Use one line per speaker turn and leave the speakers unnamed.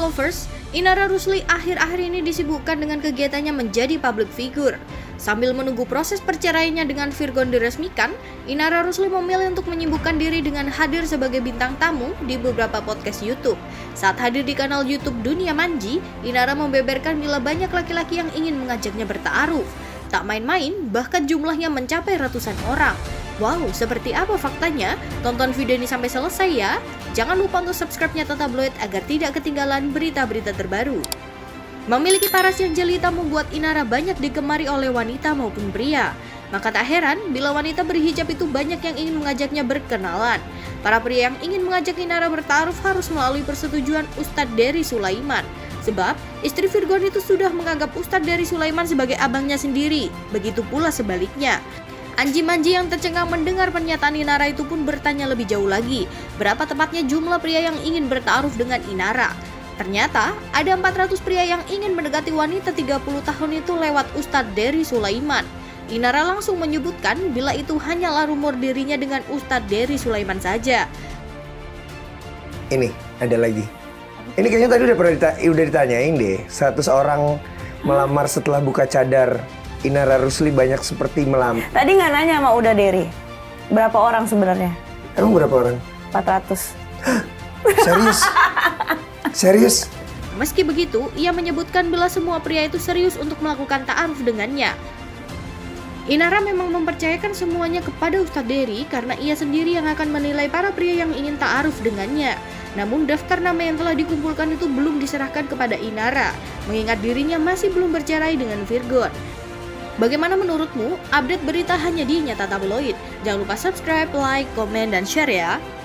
Inara lovers, Inara Rusli akhir-akhir ini disibukkan dengan kegiatannya menjadi public figure. Sambil menunggu proses perceraiannya dengan Virgon diresmikan, Inara Rusli memilih untuk menyibukkan diri dengan hadir sebagai bintang tamu di beberapa podcast YouTube. Saat hadir di kanal YouTube Dunia Manji, Inara membeberkan bila banyak laki-laki yang ingin mengajaknya bertaaruf. Tak main-main, bahkan jumlahnya mencapai ratusan orang. Wow, seperti apa faktanya? Tonton video ini sampai selesai ya. Jangan lupa untuk subscribe-nya Tabloid agar tidak ketinggalan berita-berita terbaru. Memiliki paras yang jelita membuat Inara banyak digemari oleh wanita maupun pria. Maka tak heran bila wanita berhijab itu banyak yang ingin mengajaknya berkenalan. Para pria yang ingin mengajak Inara bertaaruf harus melalui persetujuan Ustadz Dery Sulaiman. Sebab istri Virgon itu sudah menganggap Ustadz Dery Sulaiman sebagai abangnya sendiri. Begitu pula sebaliknya. Anji Manji yang tercengang mendengar pernyataan Inara itu pun bertanya lebih jauh lagi, berapa tepatnya jumlah pria yang ingin bertaaruf dengan Inara. Ternyata ada 400 pria yang ingin mendekati wanita 30 tahun itu lewat Ustadz Dery Sulaiman. Inara langsung menyebutkan bila itu hanyalah rumor dirinya dengan Ustadz Dery Sulaiman saja.
Ini ada lagi. Ini kayaknya tadi udah ditanyain deh. 100 orang melamar setelah buka cadar. Inara Rusli banyak seperti melamar.
Tadi nggak nanya sama Uda Dery. Berapa orang sebenarnya?
Emang berapa orang?
400.
Serius? Serius?
Meski begitu, ia menyebutkan bila semua pria itu serius untuk melakukan ta'aruf dengannya. Inara memang mempercayakan semuanya kepada Ustadz Dery karena ia sendiri yang akan menilai para pria yang ingin ta'aruf dengannya. Namun daftar nama yang telah dikumpulkan itu belum diserahkan kepada Inara, mengingat dirinya masih belum bercerai dengan Virgon. Bagaimana menurutmu? Update berita hanya di Nyata Tabloid. Jangan lupa subscribe, like, komen, dan share ya.